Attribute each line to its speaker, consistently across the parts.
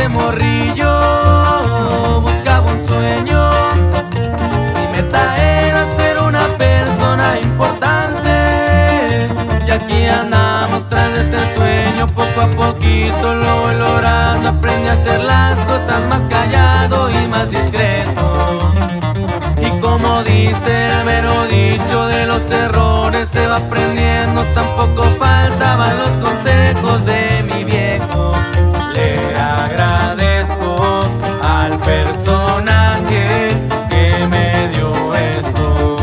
Speaker 1: Desde morrillo buscaba un sueño. Mi meta era ser una persona importante, y aquí andamos tras de ese sueño. Poco a poquito lo voy logrando. Aprendí a hacer las cosas más callado y más discreto. Y como dice el mero dicho, de los errores se va aprendiendo. Tampoco faltaban los consejos de mi viejo. Le agradezco al personaje que me dio esto.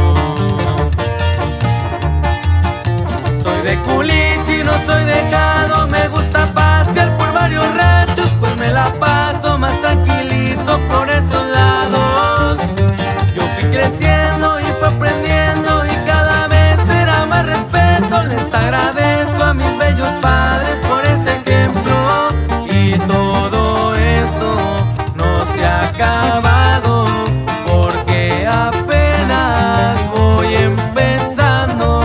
Speaker 1: Soy de culichi, no soy dejado. Me gusta pasear por varios ranchos, pues me la paso más tranquilito por esos lados. Yo fui creciendo y fui aprendiendo, y cada vez era más respeto. Les agradezco a mis bellos padres por ese ejemplo. Y todo esto no se ha acabado, porque apenas voy empezando.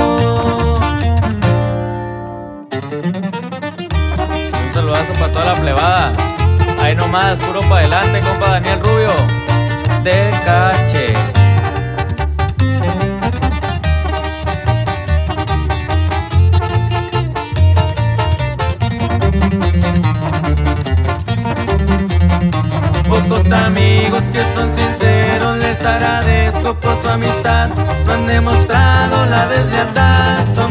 Speaker 2: Un saludazo para toda la plebada. Ahí nomás, puro pa' adelante, compa Daniel Rubio de Cache.
Speaker 1: Pocos amigos que son sinceros, les agradezco por su amistad. No han demostrado la deslealtad.